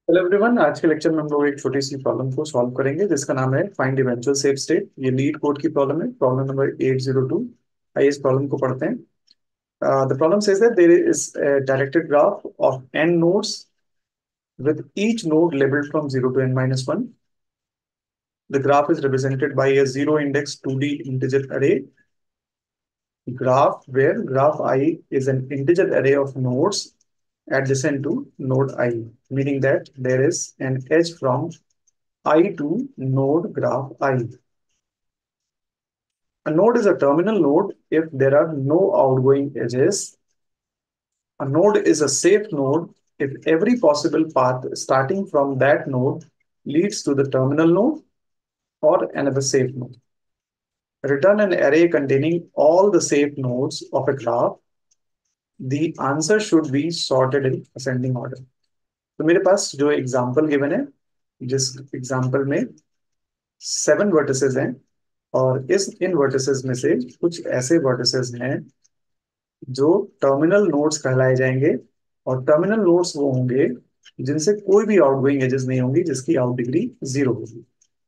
Hello everyone, आज के lecture में हम लोग एक छोटी सी प्रॉब्लम को सॉल्व करेंगे जिसका नाम है फाइंड इवेंचुअल सेफ स्टेट। ये लीड कोड की प्रॉब्लम है, प्रॉब्लम नंबर 802। आइए इस प्रॉब्लम को पढ़ते हैं। The problem says that there is directed graph of n nodes with each node labeled from 0 to n minus 1. The graph is represented by a zero index 2D integer array graph where graph I is an integer array of nodes adjacent to node I, meaning that there is an edge from I to node graph I. A node is a terminal node if there are no outgoing edges. A node is a safe node if every possible path starting from that node leads to the terminal node or another safe node. Return an array containing all the safe nodes of a graph. The answer should be sorted in ascending order. तो मेरे पास जो example given है, जिस example में 7 vertices हैं और इस इन vertices में से कुछ ऐसे वर्टिसेस हैं जो टर्मिनल नोड्स कहलाए जाएंगे। और टर्मिनल नोड्स वो होंगे जिनसे कोई भी आउटगोइंग एजेस नहीं होंगी, जिसकी आउट डिग्री 0 होगी।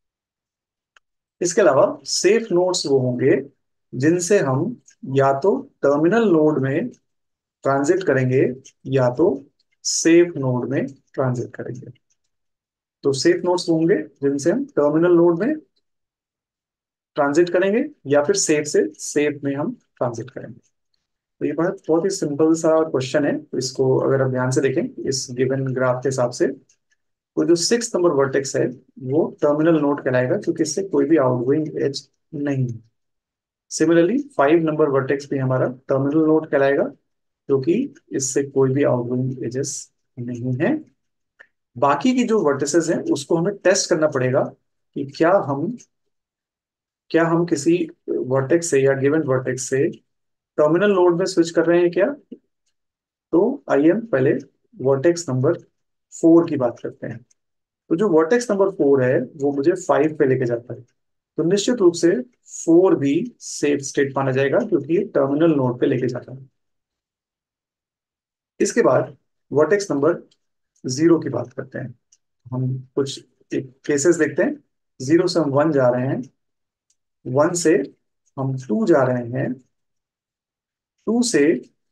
इसके अलावा सेफ नोड्स वो होंगे जिनसे हम या तो टर्मिनल नोड में ट्रांजिट करेंगे या तो सेफ नोड में ट्रांजिट करेंगे। तो सेफ नोड्स वो होंगे जिनसे हम टर्मिनल नोड में ट्रांजिट करेंगे या फिर सेफ से सेफ में हम ट्रांजिट करेंगे। तो ये बहुत बहुत ही सिंपल सा क्वेश्चन है। तो इसको अगर आप ध्यान से देखें इस गिवन ग्राफ के हिसाब से, तो जो 6 नंबर वर्टेक्स है वो टर्मिनल नोड कहलाएगा क्योंकि इससे कोई भी आउटगोइंग एज नहीं है। सिमिलरली 5 नंबर वर्टेक्स भी हमारा टर्मिनल नोड कहलाएगा क्योंकि इससे कोई भी आउटगोइंग एजेस नहीं है। बाकी की जो वर्टिसेस हैं उसको हमें टेस्ट करना पड़ेगा कि क्या हम किसी वर्टेक्स से या गिवन वर्टेक्स से टर्मिनल नोड में स्विच कर रहे हैं क्या। तो आइए हम पहले वर्टेक्स नंबर 4 की बात करते हैं। तो जो वर्टेक्स नंबर 4 है वो मुझे 5 पे लेके जाता है। तो निश्चित रूप से 4 भी सेफ स्टेट माना जाएगा क्योंकि ये टर्मिनल नोड पे लेके जाता है। इसके बाद वर्टेक्स नंबर 0 की बात करते हैं। हम कुछ एक केसेस देखते हैं। 0 से हम 1 जा रहे हैं, 1 से हम 2 जा रहे हैं, 2 से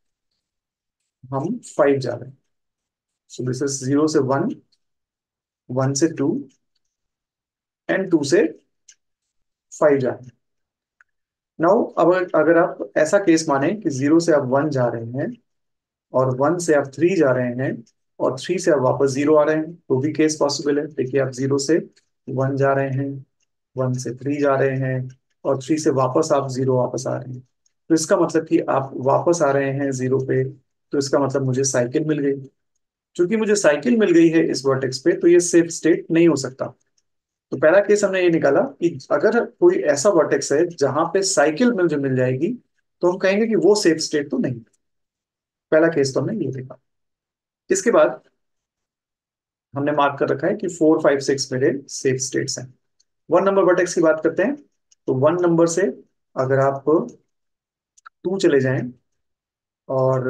हम 5 जा रहे हैं। सो दिस इज 0 से 1, 1 से 2 एंड 2 से 5 जा रहे हैं। नाउ अब अगर आप ऐसा केस माने कि 0 से आप 1 जा रहे हैं और 1 से आप 3 जा रहे हैं और 3 से आप वापस 0 आ रहे हैं, तो भी केस पॉसिबल है। देखिए आप 0 से 1 जा रहे हैं, 1 से 3 जा रहे हैं और 3 से वापस आप 0 वापस आ रहे हैं। तो इसका मतलब कि आप वापस आ रहे हैं 0 पे, तो इसका मतलब मुझे साइकिल मिल गई। चूंकि मुझे साइकिल मिल गई है इस वर्टेक्स पे, तो ये सेफ स्टेट नहीं हो सकता। तो पहला केस हमने ये निकाला कि अगर कोई ऐसा वर्टेक्स है जहां पे साइकिल मुझे मिल जाएगी तो हम कहेंगे कि वो सेफ स्टेट तो नहीं। पहला केस तो हमने ये देखा। इसके बाद हमने मार्क कर रखा है कि 4 5 6 मेरे सेफ स्टेट्स हैं। 1 नंबर वर्टेक्स की बात करते हैं। तो 1 नंबर से अगर आप 2 चले जाएं और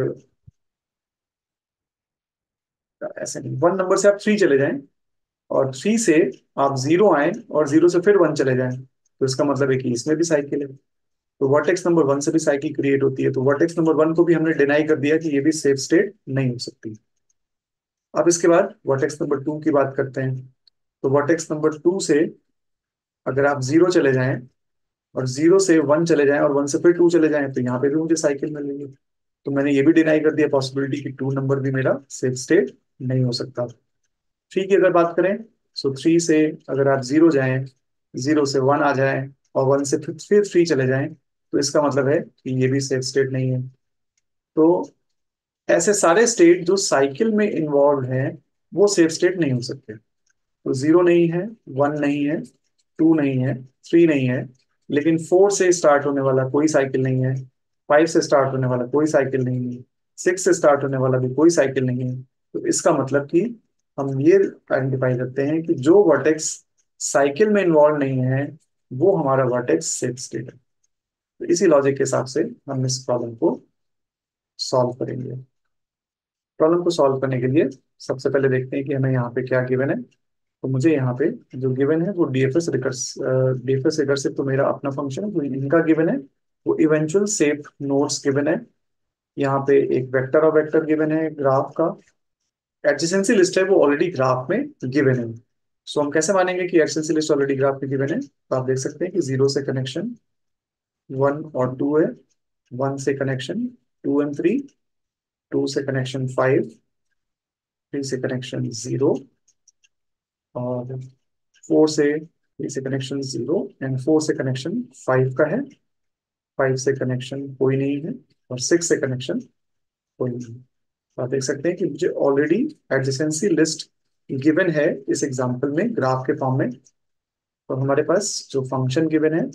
ऐसे नहीं, 1 नंबर से आप 3 चले जाएं और 3 से आप 0 आए और 0 से फिर 1 चले जाएं, तो इसका मतलब है कि इसमें भी साइकिल है। तो वर्टेक्स नंबर 1 से भी साइकिल क्रिएट होती है, तो वर्टेक्स नंबर 1 को भी हमने डिनाई कर दिया कि ये भी सेफ स्टेट नहीं हो सकती। अब इसके बाद वर्टेक्स नंबर 2 की बात करते हैं। तो वर्टेक्स नंबर 2 से अगर आप 0 चले जाएं और 0 से 1 चले जाएं और 1 से फिर 2 चले जाएं, तो यहाँ पे भी मुझे साइकिल मिल रही है। तो मैंने ये भी डिनाई कर दिया पॉसिबिलिटी कि 2 नंबर भी मेरा सेफ स्टेट नहीं हो सकता। 3 की अगर बात करें, सो 3 से अगर आप 0 जाएं, 0 से 1 आ जाएं और 1 से फिर 3 चले जाएं, तो इसका मतलब है कि ये भी सेफ स्टेट नहीं है। तो ऐसे सारे स्टेट जो साइकिल में इन्वॉल्व हैं वो सेफ स्टेट नहीं हो सकते। तो 0 नहीं है, 1 नहीं है, 2 नहीं है, 3 नहीं है, लेकिन 4 से स्टार्ट होने वाला कोई साइकिल नहीं है, 5 से स्टार्ट होने वाला कोई साइकिल नहीं है, 6 से स्टार्ट होने वाला भी कोई साइकिल नहीं है। तो इसका मतलब कि हम ये आइडेंटिफाई करते हैं कि जो वर्टेक्स साइकिल में इन्वॉल्व नहीं है वो हमारा वर्टेक्स सेफ स्टेट है। तो इसी लॉजिक के हिसाब से हम इस प्रॉब्लम को सॉल्व करेंगे। प्रॉब्लम को सॉल्व करने के लिए सबसे पहले देखते हैं कि हमें यहाँ पे क्या गिवन है। तो मुझे यहाँ पे जो गिवन है वो डीएफएस रिकर्सिव तो मेरा अपना फंक्शन है, वो इनका गिवन है। वो इवेंचुअल सेफ नोड्स गिवन है। यहाँ पे एक वेक्टर और वेक्टर गिवन है ग्राफ का। एडजेसेंसी लिस्ट है वो ऑलरेडी ग्राफ में गिवन है। सो हम कैसे मानेंगे कि एडजेसेंसी लिस्ट ऑलरेडी ग्राफ में गिवन है? तो आप देख सकते हैं कि 0 से कनेक्शन 1 और 2 है। 1 से कनेक्शन 2 एंड 3, 2 से कनेक्शन 5, 3 से कनेक्शन 0, और 4 से 3 से कनेक्शन 0 एंड 4 से कनेक्शन 5 का है। 5 से कनेक्शन कोई नहीं है, और 6 से कनेक्शन कोई नहीं है। तो आप देख सकते हैं कि मुझे ऑलरेडी एडजेसेंसी लिस्ट गिवन है इस एग्जांपल में ग्राफ के फॉर्म में। तो हमारे पास जो फंक्शन गिवन है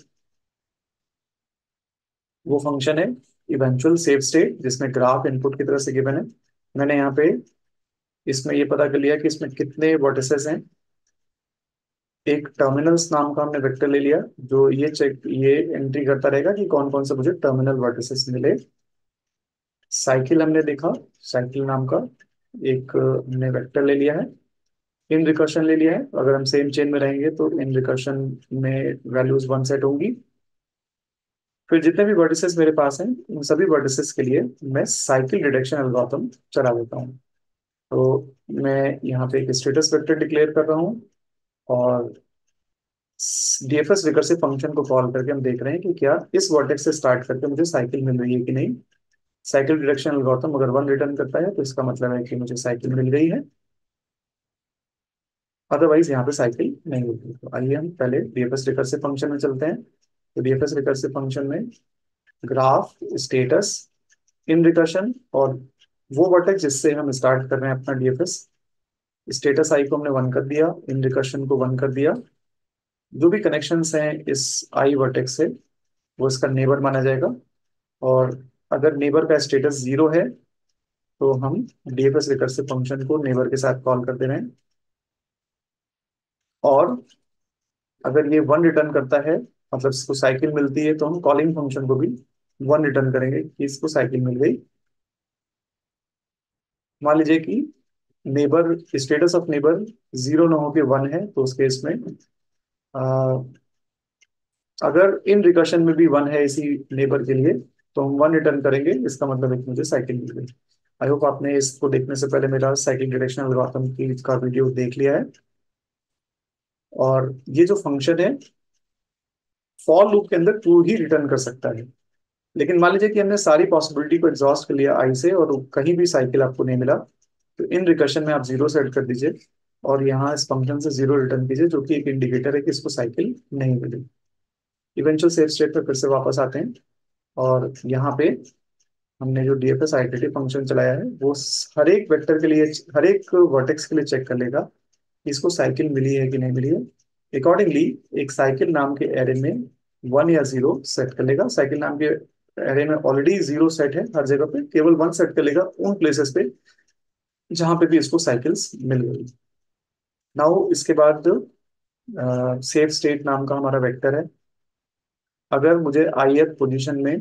वो फंक्शन है इवेंचुअल सेव स्टेट, जिसमें ग्राफ इनपुट की तरह से गिवन है। मैंने यहाँ पे इसमें ये पता कर लिया कि इसमें कितने वर्टिसेस हैं। एक टर्मिनल्स नाम का हमने वेक्टर ले लिया जो ये एंट्री करता रहेगा कि कौन कौन से मुझे टर्मिनल वर्टिसेस मिले। साइकिल हमने देखा, साइकिल नाम का एक हमने वेक्टर ले लिया है। इन रिकर्शन ले लिया है। अगर हम सेम चेन में रहेंगे तो इन रिकर्शन में वैल्यूज 1 सेट होंगी। फिर जितने भी वर्टिसेस मेरे पास हैं उन सभी वर्टिसेस के लिए मैं साइकिल रिडक्शन एल्गोरिथम चला देता हूँ। तो मैं यहाँ पे एक स्टेटस वेक्टर डिक्लेयर कर रहा हूँ, और डीएफएस रिकर्सिव फंक्शन को कॉल करके हम देख रहे हैं कि क्या इस वर्टेक्स से स्टार्ट करके मुझे साइकिल मिल रही है कि नहीं। साइकिल रिडक्शन एल्गोरिथम अगर 1 रिटर्न करता है तो इसका मतलब है कि मुझे साइकिल मिल गई है, अदरवाइज यहाँ पे साइकिल नहीं होती। तो आइए हम पहले डीएफएस रिकर्सिव फंक्शन में चलते हैं। तो डीएफएस रिकर्सिव फंक्शन में ग्राफ, स्टेटस, इन रिकर्शन, और वो वर्टेक्स जिससे हम स्टार्ट कर रहे हैं अपना डीएफएस। स्टेटस आई को हमने 1 कर दिया, इन रिकर्शन को 1 कर दिया। जो भी कनेक्शंस हैं इस आई वर्टेक्स से वो इसका नेबर माना जाएगा। और अगर नेबर का स्टेटस 0 है तो हम डीएफएस रिकर्सिव फंक्शन को नेबर के साथ कॉल करते रहें। और अगर ये 1 रिटर्न करता है, मतलब इसको साइकिल मिलती है, तो हम कॉलिंग फंक्शन को भी 1 रिटर्न करेंगे कि इसको साइकिल मिल गई। मान लीजिए कि नेबर, स्टेटस ऑफ नेबर 0 ना होके 1 है, तो उस केस में अ, अगर इन रिकर्शन में भी 1 है इसी नेबर के लिए तो हम 1 रिटर्न करेंगे। इसका मतलब है कि मुझे साइकिल मिल गई। आई होप आपने इसको देखने से पहले मेरा साइकिल डिरेक्शनल एल्गोरिथम की का वीडियो देख लिया है। और ये जो फंक्शन है फॉर लूप के अंदर ट्रू ही रिटर्न कर सकता है। लेकिन मान लीजिए कि हमने सारी पॉसिबिलिटी को एग्जॉस्ट कर लिया आई से, और कहीं भी साइकिल आपको नहीं मिला, तो इन रिकर्शन में आप 0 सेट कर दीजिए, और यहाँ इस फंक्शन से 0 रिटर्न कीजिए, जो कि एक इंडिकेटर है कि इसको साइकिल नहीं मिली। इवेंचुअल सेफ स्टेट पर फिर से वापस आते हैं, और यहाँ पे हमने जो डीएफएस आइडेंटिटी फंक्शन चलाया है वो हर एक वेक्टर के लिए, हर एक वर्टेक्स के लिए चेक कर लेगा कि इसको साइकिल मिली है कि नहीं मिली है। अकॉर्डिंगली एक साइकिल नाम के एरे में 1 या 0 सेट कर लेगा। साइकिल नाम के एरे में ऑलरेडी 0 सेट है हर जगह पे, केवल 1 सेट कर लेगा उन प्लेसेस पे जहां पे भी इसको साइकिल्स मिल गई। नाउ इसके बाद सेफ स्टेट नाम का हमारा वेक्टर है। अगर मुझे ith पोजीशन में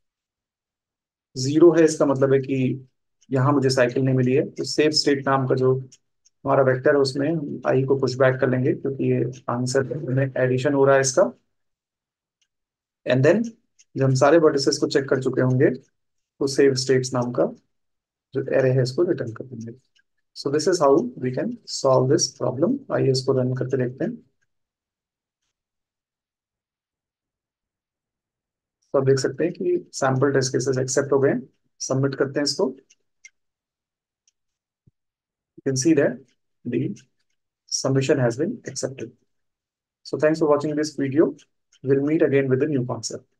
0 है, इसका मतलब है कि यहाँ मुझे साइकिल नहीं मिली है। तो सेफ स्टेट नाम का जो हमारा वेक्टर है उसमें हम आई को पुश बैक कर लेंगे, क्योंकि ये आंसर में एडिशन हो रहा है इसका। एंड देन जब हम सारे वर्टिसेस को चेक कर चुके होंगे तो सेव स्टेट्स नाम का जो एरे है इसको रिटर्न कर देंगे। So this is how we can solve this problem. आइए इसको रन करके देखते हैं। तो आप देख सकते हैं कि सैम्पल टेस्ट केसेस एक्सेप्ट हो गए। सबमिट करते हैं इसको। You can see that the submission has been accepted. So thanks for watching this video. We'll meet again with a new concept.